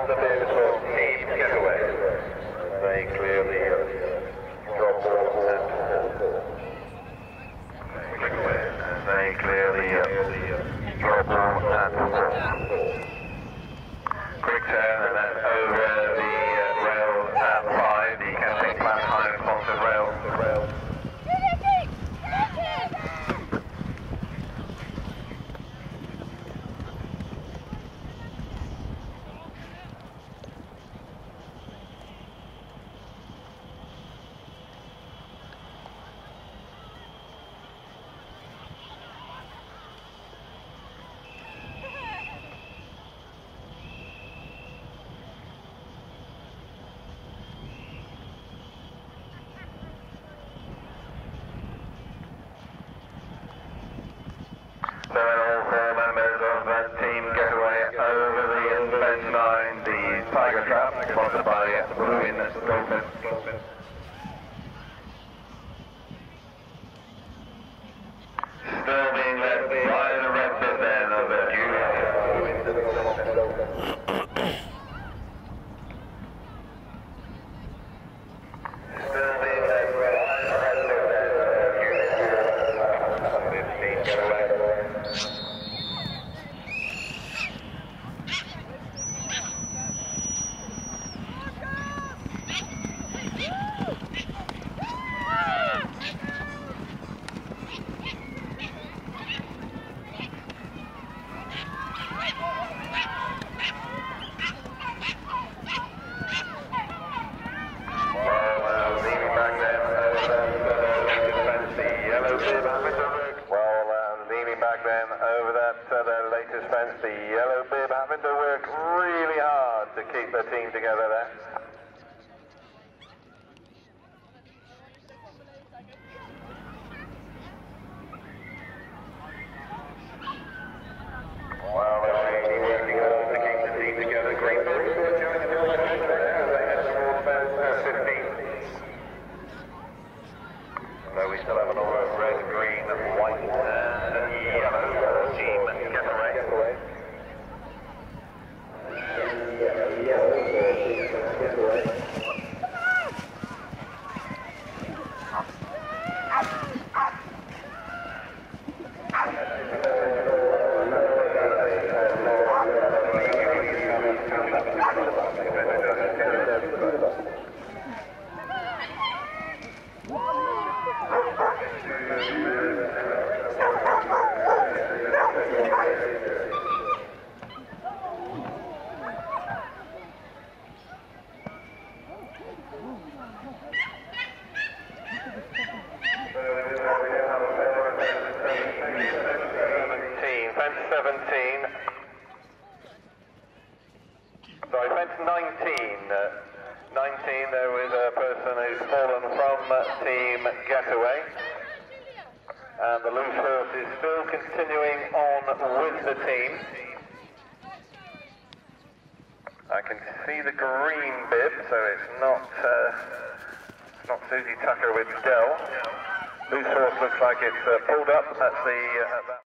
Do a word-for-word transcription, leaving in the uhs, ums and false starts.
on the bibs for Team Getaway. They clearly drop ball and they clearly drop ball and quick turn and then over the rail at five, the Camping Plan high responsive rail. So all four members of that Team Getaway over the fence line, the Tiger Trap, sponsored by Blue In Dolphin. Still being led by the red bit then of the Julius. Still being led by the red bit then of Julius. Team Getaway. Back then over that uh, their latest fence, the yellow bib having to work really hard to keep their team together there. Well, they're really working hard to keep the team together. Green bib joining the election there as they head towards fence fifteen. So we still have an order of red, green, white, and yellow for Team Getaway. seventeen. Sorry, fence nineteen. Uh, nineteen, there was a person who's fallen from uh, Team Getaway. And the loose horse is still continuing on with the team. I can see the green bib, so it's not, uh, it's not Susie Tucker with Dell. Loose horse looks like it's uh, pulled up at the... Uh, at that